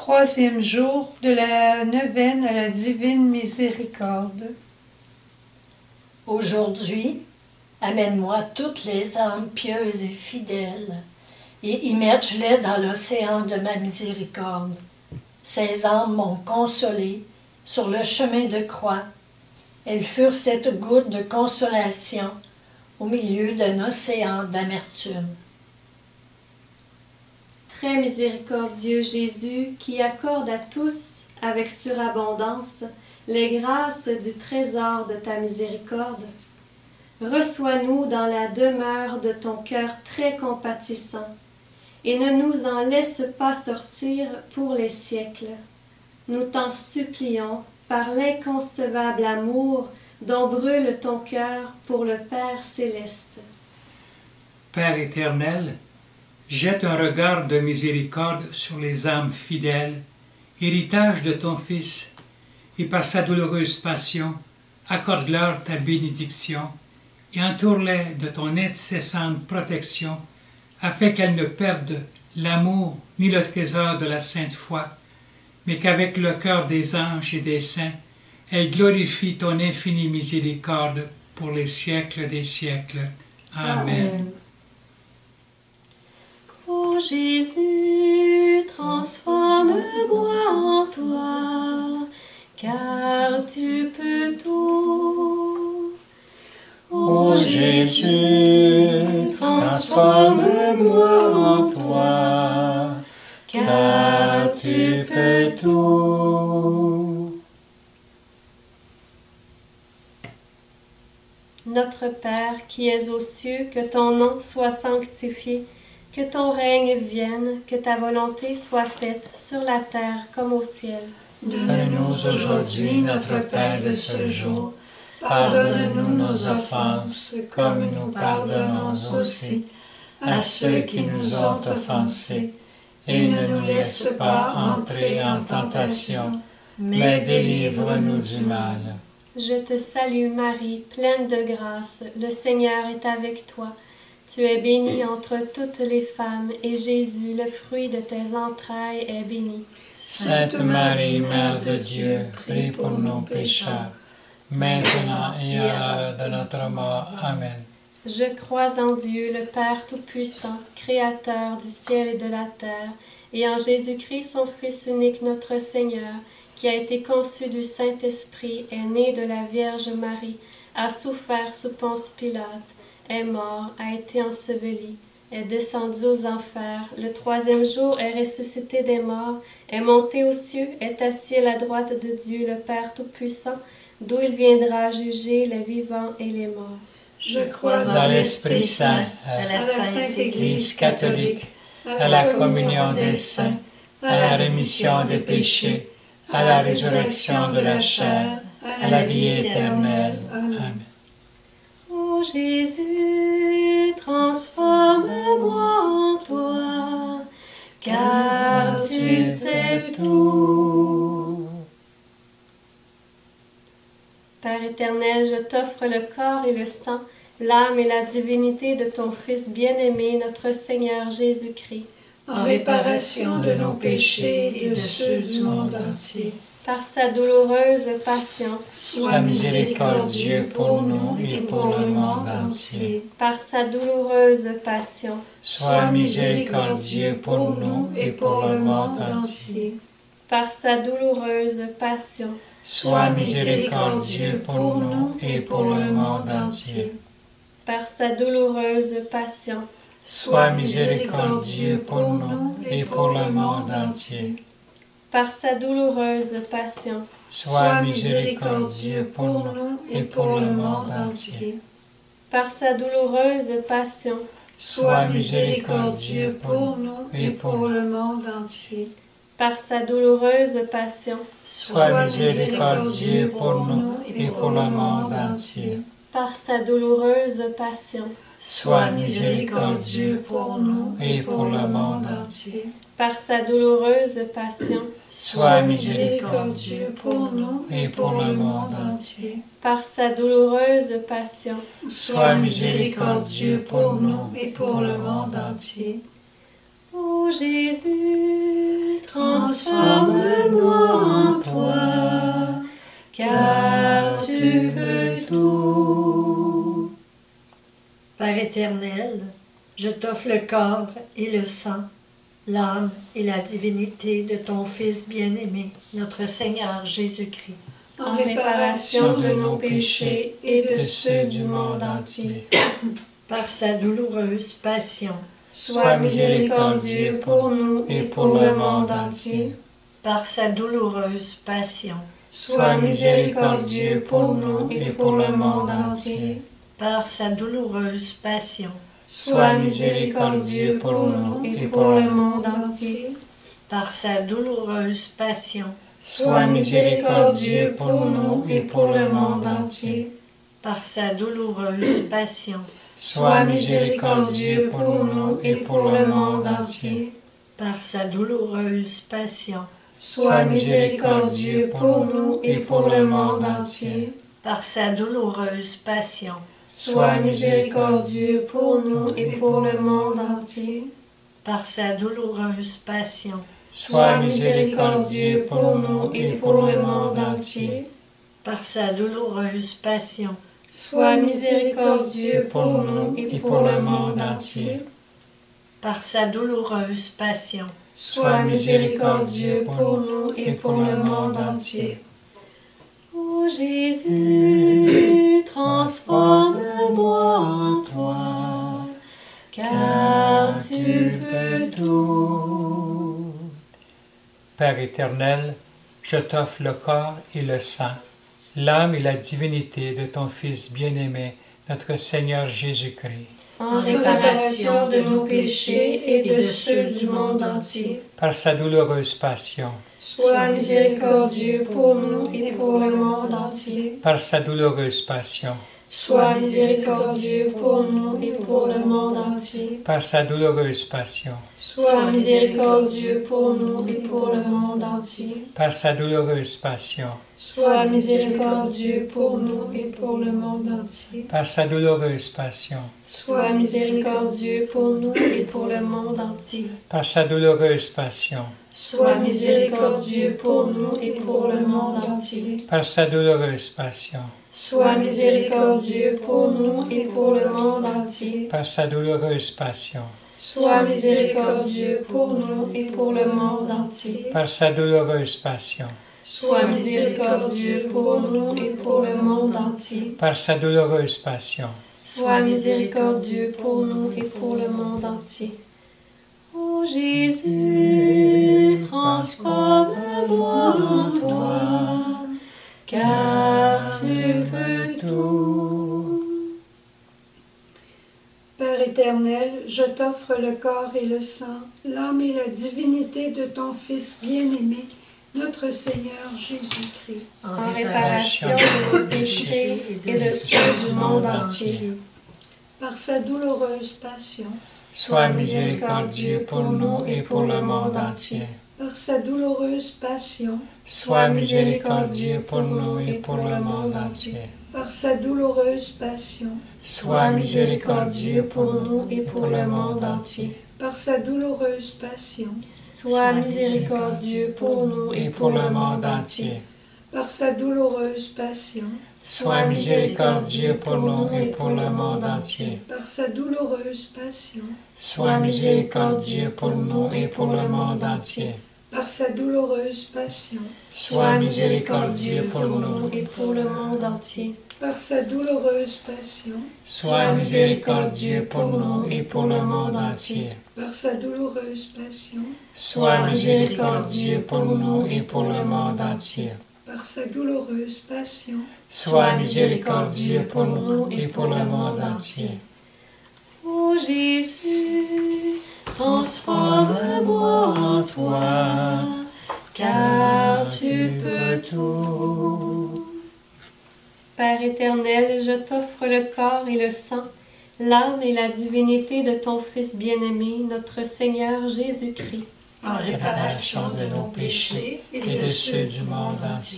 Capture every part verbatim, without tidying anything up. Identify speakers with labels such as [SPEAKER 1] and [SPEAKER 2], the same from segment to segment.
[SPEAKER 1] Troisième jour de la neuvaine à la divine miséricorde.
[SPEAKER 2] Aujourd'hui, amène-moi toutes les âmes pieuses et fidèles et immerge-les dans l'océan de ma miséricorde. Ces âmes m'ont consolé sur le chemin de croix. Elles furent cette goutte de consolation au milieu d'un océan d'amertume.
[SPEAKER 3] Très miséricordieux Jésus, qui accorde à tous, avec surabondance, les grâces du trésor de ta miséricorde, reçois-nous dans la demeure de ton cœur très compatissant, et ne nous en laisse pas sortir pour les siècles. Nous t'en supplions par l'inconcevable amour dont brûle ton cœur pour le Père céleste.
[SPEAKER 4] Père éternel, jette un regard de miséricorde sur les âmes fidèles, héritage de ton Fils, et par sa douloureuse passion, accorde-leur ta bénédiction et entoure-les de ton incessante protection, afin qu'elles ne perdent l'amour ni le trésor de la sainte foi, mais qu'avec le cœur des anges et des saints, elles glorifient ton infinie miséricorde pour les siècles des siècles. Amen. Amen.
[SPEAKER 3] Ô Jésus, transforme-moi en toi, car tu peux tout.
[SPEAKER 5] Ô Jésus, transforme-moi en toi, car tu peux tout.
[SPEAKER 3] Notre Père qui es aux cieux, que ton nom soit sanctifié, que ton règne vienne, que ta volonté soit faite sur la terre comme au ciel.
[SPEAKER 5] Donne-nous aujourd'hui notre pain de ce jour. Pardonne-nous nos offenses, comme nous pardonnons aussi à ceux qui nous ont offensés. Et ne nous laisse pas entrer en tentation, mais délivre-nous du mal.
[SPEAKER 3] Je te salue Marie, pleine de grâce, le Seigneur est avec toi. Tu es bénie entre toutes les femmes, et Jésus, le fruit de tes entrailles, est béni.
[SPEAKER 5] Sainte Marie, Mère de Dieu, prie pour nos pécheurs, maintenant et à l'heure de notre mort. Amen.
[SPEAKER 3] Je crois en Dieu, le Père Tout-Puissant, Créateur du ciel et de la terre, et en Jésus-Christ, son Fils unique, notre Seigneur, qui a été conçu du Saint-Esprit, est né de la Vierge Marie, a souffert sous Ponce Pilate, est mort, a été enseveli, est descendu aux enfers, le troisième jour est ressuscité des morts, est monté aux cieux, est assis à la droite de Dieu, le Père Tout-Puissant, d'où il viendra juger les vivants et les morts.
[SPEAKER 5] Je crois en l'Esprit Saint, à la Sainte Église catholique, à la communion des saints, à la rémission des péchés, à la résurrection de la chair, à la vie éternelle. Amen.
[SPEAKER 3] Ô Jésus, transforme-moi en toi, car tu sais tout. Père éternel, je t'offre le corps et le sang, l'âme et la divinité de ton Fils bien-aimé, notre Seigneur Jésus-Christ,
[SPEAKER 5] en réparation de nos péchés et de ceux du monde entier.
[SPEAKER 3] Par sa douloureuse passion,
[SPEAKER 5] sois miséricordieux pour nous et pour le monde entier.
[SPEAKER 3] Par sa douloureuse passion,
[SPEAKER 5] sois miséricordieux pour nous et pour le monde entier.
[SPEAKER 3] Par sa douloureuse passion,
[SPEAKER 5] sois miséricordieux pour nous et pour le monde entier.
[SPEAKER 3] Par sa douloureuse passion,
[SPEAKER 5] sois miséricordieux pour nous et pour le monde entier.
[SPEAKER 3] Par sa douloureuse passion,
[SPEAKER 5] sois miséricordieux pour nous et pour le monde entier.
[SPEAKER 3] Par sa douloureuse passion,
[SPEAKER 5] sois miséricordieux pour nous et pour le monde entier.
[SPEAKER 3] Par sa douloureuse passion,
[SPEAKER 5] sois miséricordieux pour nous et pour le monde entier.
[SPEAKER 3] Par sa douloureuse passion,
[SPEAKER 5] sois miséricordieux pour nous et pour le monde entier.
[SPEAKER 3] Par sa douloureuse passion,
[SPEAKER 5] sois miséricordieux pour nous et pour le monde entier.
[SPEAKER 3] Par sa douloureuse passion,
[SPEAKER 5] sois miséricordieux pour nous et pour le monde entier.
[SPEAKER 3] Ô Jésus, transforme-moi en toi, car tu peux tout.
[SPEAKER 2] Père éternel, je t'offre le corps et le sang, l'âme et la divinité de ton Fils bien-aimé, notre Seigneur Jésus-Christ,
[SPEAKER 3] En réparation de nos péchés et de ceux du monde entier.
[SPEAKER 2] par sa douloureuse passion,
[SPEAKER 3] Sois miséricordieux pour nous et pour le monde entier.
[SPEAKER 2] par sa douloureuse passion,
[SPEAKER 3] Sois miséricordieux pour nous et pour le monde entier.
[SPEAKER 2] par sa douloureuse passion,
[SPEAKER 3] Sois miséricordieux pour nous et pour le monde entier.
[SPEAKER 2] par sa douloureuse passion,
[SPEAKER 3] Sois miséricordieux pour nous et pour le monde entier.
[SPEAKER 2] par sa douloureuse passion,
[SPEAKER 3] Sois miséricordieux pour nous et pour le monde entier.
[SPEAKER 2] par sa douloureuse passion,
[SPEAKER 3] Sois miséricordieux pour nous et pour le monde entier.
[SPEAKER 2] par sa douloureuse passion,
[SPEAKER 3] Sois miséricordieux pour nous et pour le monde entier.
[SPEAKER 2] par sa douloureuse passion,
[SPEAKER 3] Sois miséricordieux pour nous et pour le monde entier.
[SPEAKER 2] par sa douloureuse passion,
[SPEAKER 3] Sois miséricordieux pour nous et pour le monde entier.
[SPEAKER 2] par sa douloureuse passion,
[SPEAKER 3] Sois miséricordieux pour nous et pour le monde entier. Ô Jésus, transforme-moi en toi, car tu peux tout.
[SPEAKER 4] Père éternel, je t'offre le corps et le sang, l'âme et la divinité de ton Fils bien-aimé, notre Seigneur Jésus-Christ,
[SPEAKER 3] En réparation de nos péchés et de ceux du monde entier.
[SPEAKER 4] par sa douloureuse passion,
[SPEAKER 3] Sois miséricordieux pour nous et pour le monde entier.
[SPEAKER 4] par sa douloureuse passion,
[SPEAKER 3] Sois miséricordieux pour nous et pour le monde entier.
[SPEAKER 4] par sa douloureuse passion,
[SPEAKER 3] Sois miséricordieux pour nous et pour le monde entier.
[SPEAKER 4] par sa douloureuse passion,
[SPEAKER 3] Sois miséricordieux pour nous et pour le monde entier.
[SPEAKER 4] par sa douloureuse passion,
[SPEAKER 3] Sois miséricordieux pour nous et pour le monde entier.
[SPEAKER 4] par sa douloureuse passion,
[SPEAKER 3] Sois miséricordieux pour nous et pour le monde entier.
[SPEAKER 4] par sa douloureuse passion,
[SPEAKER 3] Sois miséricordieux pour nous et pour le monde entier.
[SPEAKER 4] par sa douloureuse passion,
[SPEAKER 3] Sois miséricordieux pour nous et pour le monde entier.
[SPEAKER 4] par sa douloureuse passion,
[SPEAKER 3] Sois miséricordieux pour nous et pour le monde entier.
[SPEAKER 4] par sa douloureuse passion,
[SPEAKER 3] Sois miséricordieux pour nous et pour le monde entier. Ô Jésus, transforme-moi en toi, car tu peux tout.
[SPEAKER 1] Père éternel, je t'offre le corps et le sang, l'âme et la divinité de ton Fils bien-aimé, notre Seigneur Jésus-Christ,
[SPEAKER 3] En réparation de nos péchés et de ceux du monde entier.
[SPEAKER 1] par sa douloureuse passion,
[SPEAKER 4] sois miséricordieux pour nous et pour le monde entier.
[SPEAKER 1] par sa douloureuse passion,
[SPEAKER 4] Sois miséricordieux pour nous et pour le monde entier.
[SPEAKER 1] par sa douloureuse passion,
[SPEAKER 4] Sois miséricordieux pour nous et pour le monde entier.
[SPEAKER 1] par sa douloureuse passion,
[SPEAKER 3] Sois miséricordieux pour nous
[SPEAKER 4] Et pour le monde entier.
[SPEAKER 1] par sa douloureuse passion,
[SPEAKER 4] Sois miséricordieux pour nous et pour le monde entier.
[SPEAKER 1] par sa douloureuse passion,
[SPEAKER 4] Sois miséricordieux pour nous et pour le monde entier.
[SPEAKER 1] par sa douloureuse passion,
[SPEAKER 4] Sois miséricordieux pour nous
[SPEAKER 3] et pour le monde entier.
[SPEAKER 1] par sa douloureuse passion,
[SPEAKER 4] Sois miséricordieux pour nous et pour le monde entier.
[SPEAKER 1] par sa douloureuse passion,
[SPEAKER 4] Sois miséricordieux pour nous et pour le monde entier.
[SPEAKER 1] par sa douloureuse passion,
[SPEAKER 4] Sois miséricordieux pour nous et pour le monde entier.
[SPEAKER 3] Ô Jésus, transforme-moi en toi, car tu peux tout. Père éternel, je t'offre le corps et le sang, l'âme et la divinité de ton Fils bien-aimé, notre Seigneur Jésus-Christ,
[SPEAKER 5] en réparation de nos péchés et de ceux du monde entier.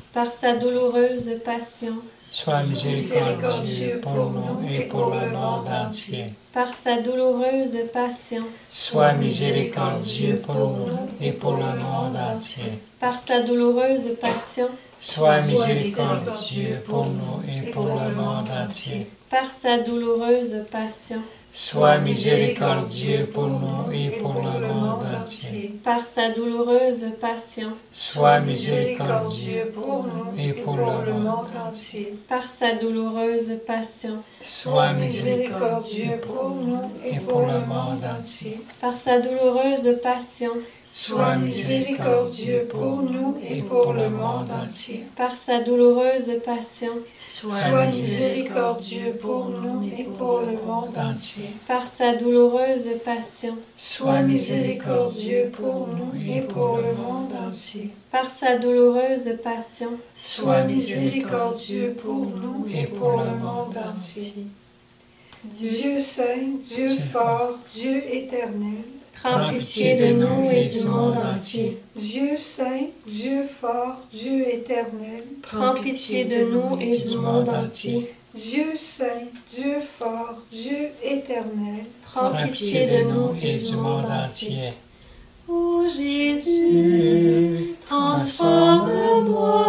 [SPEAKER 3] par sa douloureuse passion,
[SPEAKER 5] sois miséricordieux pour nous et pour le monde entier.
[SPEAKER 3] par sa douloureuse passion,
[SPEAKER 5] Sois miséricordieux pour nous et pour le monde entier.
[SPEAKER 3] par sa douloureuse passion,
[SPEAKER 5] Sois miséricordieux pour nous et pour le monde entier.
[SPEAKER 3] par sa douloureuse passion,
[SPEAKER 5] Sois miséricordieux pour nous et pour le monde entier.
[SPEAKER 3] par sa douloureuse passion,
[SPEAKER 5] Sois miséricordieux pour nous et pour le monde entier.
[SPEAKER 3] par sa douloureuse passion,
[SPEAKER 5] Sois miséricordieux pour nous et pour le monde entier.
[SPEAKER 3] par sa douloureuse passion,
[SPEAKER 5] Sois miséricordieux pour nous et pour le monde entier.
[SPEAKER 3] par sa douloureuse passion,
[SPEAKER 5] Sois miséricordieux pour nous et pour le monde entier.
[SPEAKER 3] par sa douloureuse passion,
[SPEAKER 5] Sois miséricordieux pour nous et pour le monde entier.
[SPEAKER 3] par sa douloureuse passion,
[SPEAKER 5] Sois miséricordieux pour nous et pour le monde entier.
[SPEAKER 1] Dieu saint, Dieu fort, Dieu éternel,
[SPEAKER 3] prends pitié de nous et du monde entier.
[SPEAKER 1] Dieu saint, Dieu fort, Dieu éternel,
[SPEAKER 3] Prends pitié de nous et du monde entier.
[SPEAKER 1] Dieu saint, Dieu fort, Dieu éternel,
[SPEAKER 3] Prends pitié de nous et du monde entier. Ô Jésus, transforme-moi